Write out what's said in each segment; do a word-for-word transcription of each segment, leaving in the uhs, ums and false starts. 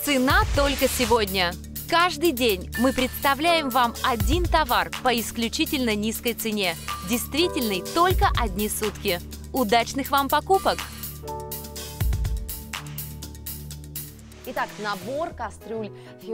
Цена только сегодня. Каждый день мы представляем вам один товар по исключительно низкой цене, действительный только одни сутки. Удачных вам покупок! Итак, набор кастрюль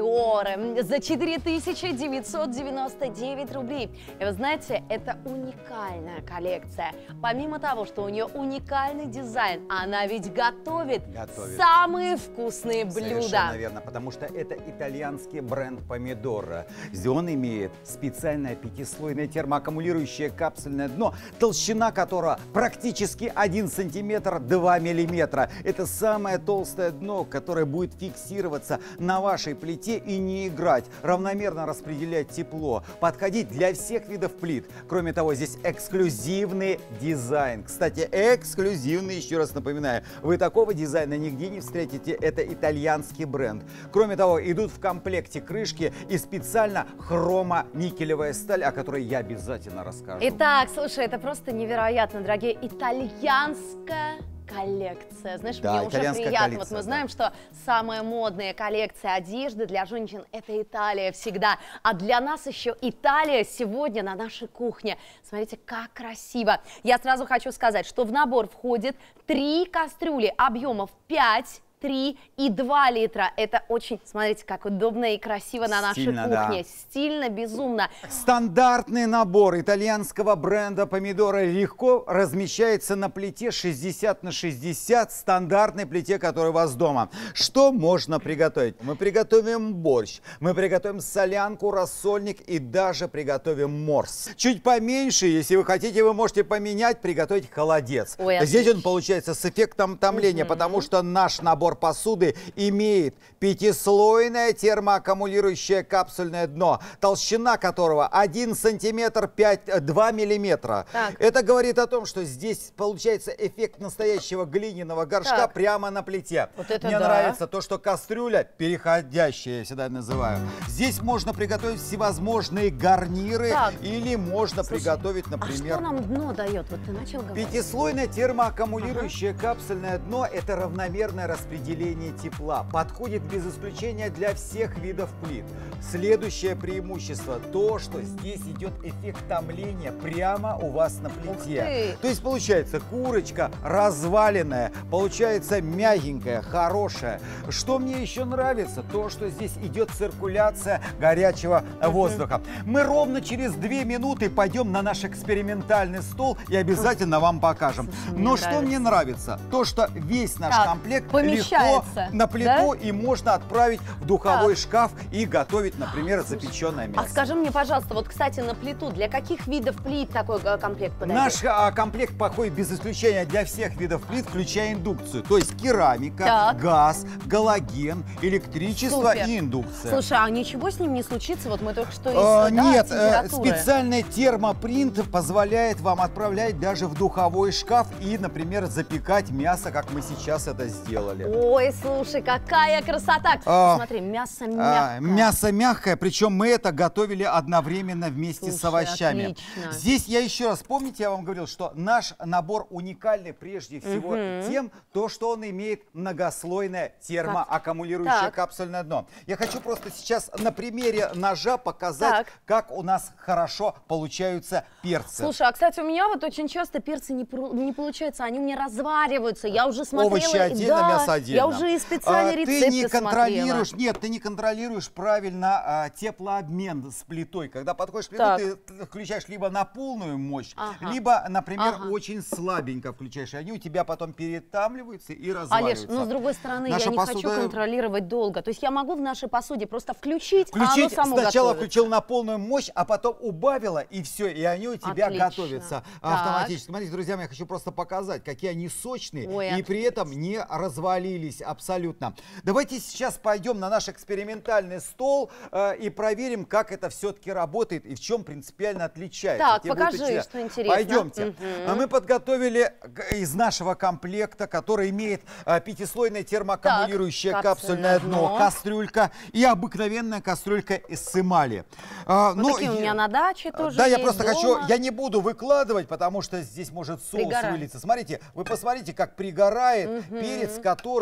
Fiore за четыре тысячи девятьсот девяносто девять рублей. И вы знаете, это уникальная коллекция. Помимо того, что у нее уникальный дизайн, она ведь готовит, готовит. самые вкусные блюда. Совершенно верно, потому что это итальянский бренд помидора. Он имеет специальное пятислойное термоаккумулирующее капсульное дно, толщина которого практически один сантиметр два миллиметра. Это самое толстое дно, которое будет фиксироваться на вашей плите и не играть, равномерно распределять тепло, подходить для всех видов плит. Кроме того, здесь эксклюзивный дизайн. Кстати, эксклюзивный, еще раз напоминаю, вы такого дизайна нигде не встретите, это итальянский бренд. Кроме того, идут в комплекте крышки и специально хромо-никелевая сталь, о которой я обязательно расскажу. Итак, слушай, это просто невероятно, дорогие, итальянская коллекция. Знаешь, да, мне уже приятно. Вот мы да. знаем, что самая модная коллекция одежды для женщин – это Италия всегда. А для нас еще Италия сегодня на нашей кухне. Смотрите, как красиво. Я сразу хочу сказать, что в набор входит три кастрюли объемов пять, три и два литра. Это очень, смотрите, как удобно и красиво на нашей Стильно, кухне. да. Стильно, безумно. Стандартный набор итальянского бренда помидора легко размещается на плите шестьдесят на шестьдесят, стандартной плите, которая у вас дома. Что можно приготовить? Мы приготовим борщ, мы приготовим солянку, рассольник и даже приготовим морс. Чуть поменьше, если вы хотите, вы можете поменять, приготовить холодец. Ой, здесь он получается с эффектом томления, угу. потому что наш набор посуды имеет пятислойное термоаккумулирующее капсульное дно, толщина которого один сантиметр два миллиметра. Так. Это говорит о том, что здесь получается эффект настоящего глиняного горшка так. прямо на плите. Вот это Мне да. нравится то, что кастрюля переходящая, я всегда называю. Здесь можно приготовить всевозможные гарниры так. или можно Слушай, приготовить, например... А что нам дно дает? Вот ты начал говорить. Пятислойное термоаккумулирующее ага. капсульное дно – это равномерное распределение тепла. Подходит без исключения для всех видов плит. Следующее преимущество – то, что здесь идет эффект томления прямо у вас на плите. То есть получается курочка разваленная, получается мягенькая, хорошая. Что мне еще нравится? То, что здесь идет циркуляция горячего uh-huh. воздуха. Мы ровно через две минуты пойдем на наш экспериментальный стол и обязательно uh-huh. вам покажем. Слушай, Но что нравится. мне нравится? То, что весь наш так, комплект легко на плиту, да? и можно отправить в духовой так. шкаф и готовить, например, Слушай, запеченное мясо. А скажи мне, пожалуйста, вот, кстати, на плиту для каких видов плит такой комплект подойдет? Наш а, комплект подходит без исключения для всех видов плит, включая индукцию. То есть керамика, так. газ, галоген, электричество Супер. и индукция. Слушай, а ничего с ним не случится? Вот мы только что из а, да, Нет, э, специальный термопринт позволяет вам отправлять даже в духовой шкаф и, например, запекать мясо, как мы сейчас это сделали. Ой, слушай, какая красота! А, Смотри, мясо мягкое. А, мясо мягкое, причем мы это готовили одновременно вместе слушай, с овощами. Отлично. Здесь я еще раз, помните, я вам говорил, что наш набор уникальный прежде всего угу. тем, то, что он имеет многослойное термоаккумулирующее так. капсульное дно. Я хочу просто сейчас на примере ножа показать, так. как у нас хорошо получаются перцы. Слушай, а кстати, у меня вот очень часто перцы не, не получаются, они мне развариваются. Я уже смотрела. Овощи отдельно, да, мясо отдельно. Я уже и специальные а, рецепты Ты не контролируешь, смотрела. нет, ты не контролируешь правильно а, теплообмен с плитой. Когда подходишь к плиту, так. ты включаешь либо на полную мощь, ага. либо, например, ага. очень слабенько включаешь. Они у тебя потом перетамливаются и разваливаются. Олеж, но с другой стороны, Наша я не посуда... хочу контролировать долго. То есть я могу в нашей посуде просто включить, включить а оно само сначала готовится. включил на полную мощь, а потом убавила, и все, и они у тебя Отлично. готовятся так. автоматически. Смотрите, друзья мои, я хочу просто показать, какие они сочные Ой, и отлично. при этом не развалились абсолютно. Давайте сейчас пойдем на наш экспериментальный стол э, и проверим, как это все-таки работает и в чем принципиально отличается. Так, Тебе покажи, что интересно. Пойдемте. Угу. Мы подготовили из нашего комплекта, который имеет э, пятислойное термоаккумулирующее так, капсульное дно, дно, кастрюлька и обыкновенная кастрюлька из эмали. А, вот ну, такие у меня на даче тоже Да, есть, я просто дома. хочу, я не буду выкладывать, потому что здесь может соус Пригорает. вылиться. Смотрите, вы посмотрите, как пригорает угу. перец, который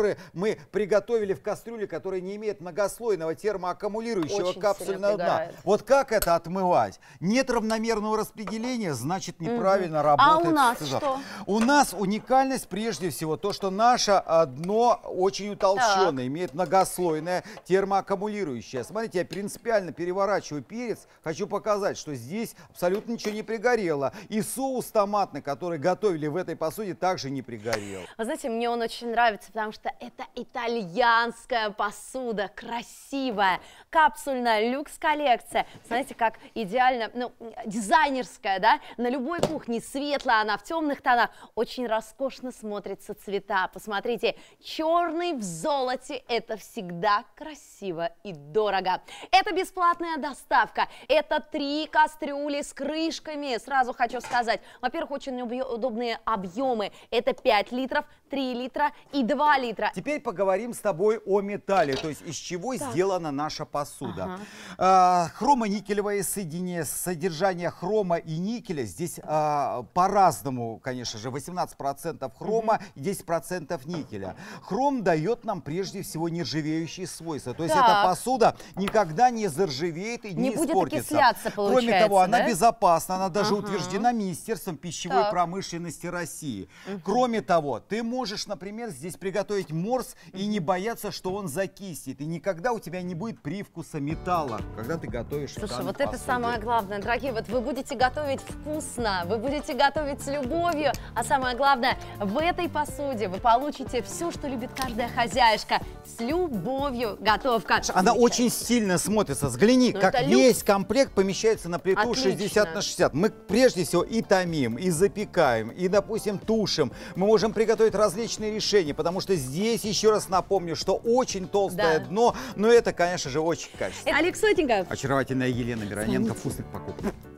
которые мы приготовили в кастрюле, которая не имеет многослойного термоаккумулирующего Очень капсульного сильно дна. пригорает. Вот как это отмывать? Нет равномерного распределения, значит неправильно Мгм. работает. А у нас сцезар. что? У нас уникальность прежде всего то, что наше а, дно очень утолщенное, имеет многослойное термоаккумулирующее. Смотрите, я принципиально переворачиваю перец, хочу показать, что здесь абсолютно ничего не пригорело. И соус томатный, который готовили в этой посуде, также не пригорел. Вы знаете, мне он очень нравится, потому что это итальянская посуда, красивая, капсульная, люкс-коллекция. Смотрите, как идеально, ну, дизайнерская, да, на любой кухне, светлая она, в темных тонах, очень роскошно смотрятся цвета. Посмотрите, черный в золоте, это всегда красиво и дорого. Это бесплатная доставка, это три кастрюли с крышками, сразу хочу сказать. Во-первых, очень удобные объемы, это пять литров, три литра и два литра. Теперь поговорим с тобой о металле, то есть из чего Так. сделана наша посуда. Ага. А, хромоникелевое соединение, содержание хрома и никеля здесь а, по-разному, конечно же, восемнадцать процентов хрома и десять процентов никеля. Хром дает нам прежде всего нержавеющие свойства, то есть Так. эта посуда никогда не заржавеет и не, Не будет испортится. окисляться, Кроме получается, того, она да? безопасна, она даже Ага. утверждена Министерством пищевой Так. промышленности России. Кроме того, ты можешь, например, здесь приготовить морс и не бояться, что он закиснет. И никогда у тебя не будет привкуса металла, когда ты готовишь в Слушай, данной вот это посуде. самое главное, дорогие, вот вы будете готовить вкусно, вы будете готовить с любовью, а самое главное, в этой посуде вы получите все, что любит каждая хозяюшка, с любовью готовка. Она очень стильно смотрится. Взгляни, Ну, как это весь комплект помещается на плиту Отлично. шестьдесят на шестьдесят. Мы прежде всего и томим, и запекаем, и, допустим, тушим. Мы можем приготовить различные решения, потому что здесь, еще раз напомню, что очень толстое Да. дно, но это, конечно же, очень качественно. Алекс Сотников. Очаровательная Елена Мироненко. Вкусных покупок.